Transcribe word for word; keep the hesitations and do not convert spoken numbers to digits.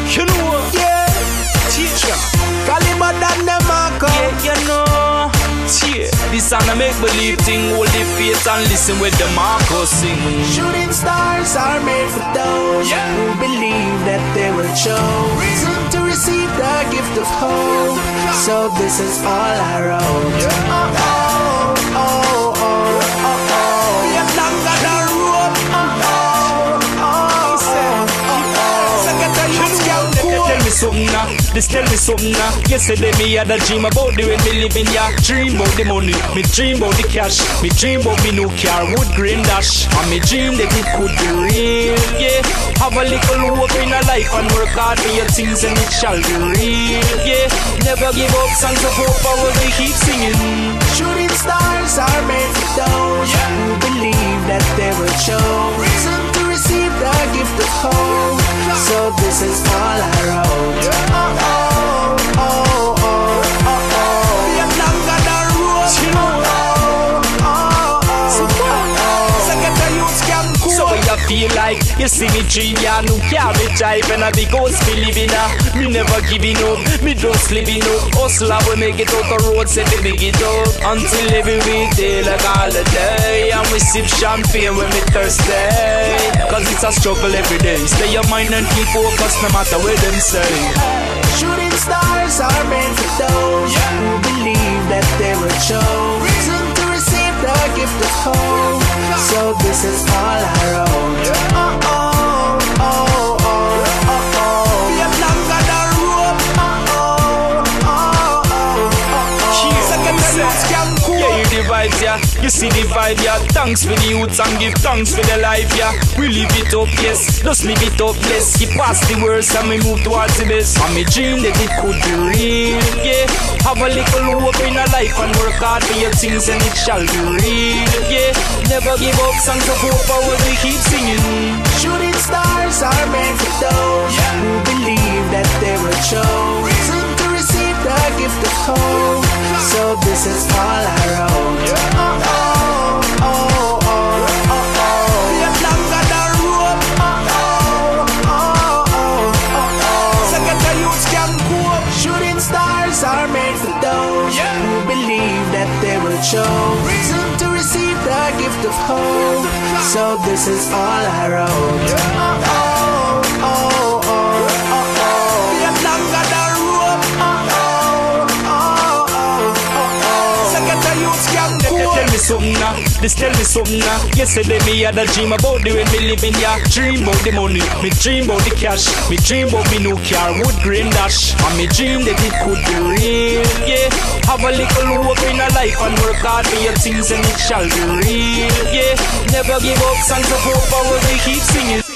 You know, yeah. teacher. Caliber than Demarco. Yeah, you know. Yeah. This song a make believe thing. Hold the faith and listen with Demarco sing. Shooting stars are made for those yeah. who believe that they will show reason to receive the gift of hope. So this is all I wrote. Yeah. Oh, oh, oh, oh, oh, oh. We are longer than rope. Oh, oh, oh, oh, oh, oh. So get a youth camp cool. Tell me something now. This tell me something now. Yesterday me had a dream about the way me living ya. Dream about the money, me dream about the cash. Me dream about me new car, wood grain dash. And me dream that it could be real, yeah. Have a little hope in a life and work hard for your things and it shall be real, yeah. Never give up, songs of hope, I will keep singing. Shooting stars are made for those yeah. who believe that they will show reason to receive the gift of hope. So this is all I wrote. Yeah. Oh, oh, oh, oh, oh, oh. We are longer than rope. Oh, oh, oh, oh, oh, oh. So get the youth camp cool. So you feel like you see me dream, ya no carry drive and I be ghost be living ya. Me never giving up, me just living up. Hustle I will make it out the road, say they big it up. Until every weekday like all the day. And we sip champagne when we thirsty. Cause it's a struggle every day. Stay your mind and keep focused no matter where them say. Shooting stars are made for those yeah. who believe that they will show reason to receive the gift of hope. So this is all I wrote. Yeah. Oh, oh, oh, oh, oh, oh. We are longer than rope. Oh, oh, oh, oh, oh, oh. Second the youth can cool. Yeah, you the vibes, yeah. You see the vibe, yeah. Thanks for the youths and give thanks for the life, yeah. We live it up, yes. Just live it up, bless. Keep past the worst and we move towards the best. And me dream that it could be real, yeah. Have a little hope in a life and work hard for your things and it shall be real, yeah. Never give up, songs of hope, I will keep singing. Shooting stars are made for those yeah. who believe that they will show reason to receive the gift of hope. So this is all I wrote. Yeah. Oh, oh, oh, oh, oh, oh. We are longer than rope. Oh, oh, oh, oh, oh, oh. So get the youth can cope. Shooting stars are made for those yeah. who believe that they will show reason to receive the gift of hope. So this is all I wrote. Yeah. Oh, oh, oh, oh, oh, oh. We are longer than rope. Oh, oh, oh, oh, oh, oh. So get the youth can cope. Tell me something now, this tell me something now. Yesterday me had a dream about the way me living ya. Dream about the money, me dream about the cash. Me dream about me new car, wood grain dash. And me dream that it could be real, yeah. Have a little hope in a life and work hard for your things and it shall be real, yeah. Never give up, songs of hope, I will keep singing.